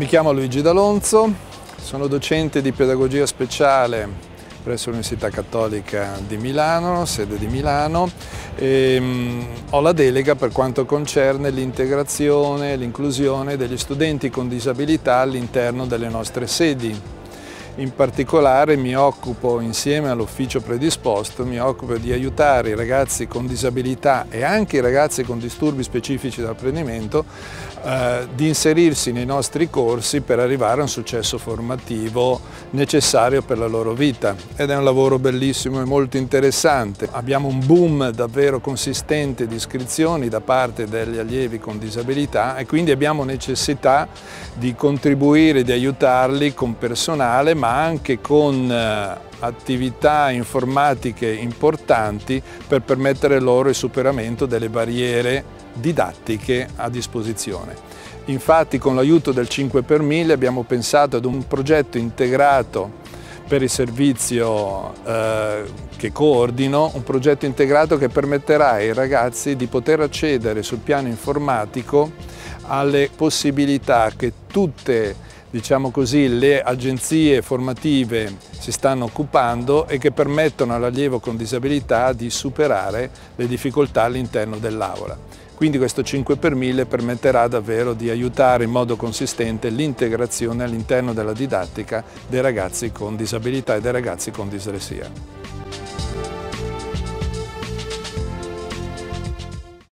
chiamo Luigi D'Alonzo, sono docente di pedagogia speciale presso l'Università Cattolica di Milano, sede di Milano, e ho la delega per quanto concerne l'integrazione e l'inclusione degli studenti con disabilità all'interno delle nostre sedi. In particolare mi occupo, insieme all'ufficio predisposto, di aiutare i ragazzi con disabilità e anche i ragazzi con disturbi specifici dell'apprendimento di inserirsi nei nostri corsi per arrivare a un successo formativo necessario per la loro vita. Ed è un lavoro bellissimo e molto interessante. Abbiamo un boom davvero consistente di iscrizioni da parte degli allievi con disabilità e quindi abbiamo necessità di contribuire, di aiutarli con personale, ma anche con attività informatiche importanti per permettere loro il superamento delle barriere didattiche a disposizione. Infatti, con l'aiuto del 5 per 1000 abbiamo pensato ad un progetto integrato per il servizio che coordino, un progetto integrato che permetterà ai ragazzi di poter accedere sul piano informatico alle possibilità che tutte, diciamo così, le agenzie formative si stanno occupando e che permettono all'allievo con disabilità di superare le difficoltà all'interno dell'aula. Quindi questo 5 per 1000 permetterà davvero di aiutare in modo consistente l'integrazione all'interno della didattica dei ragazzi con disabilità e dei ragazzi con dislessia.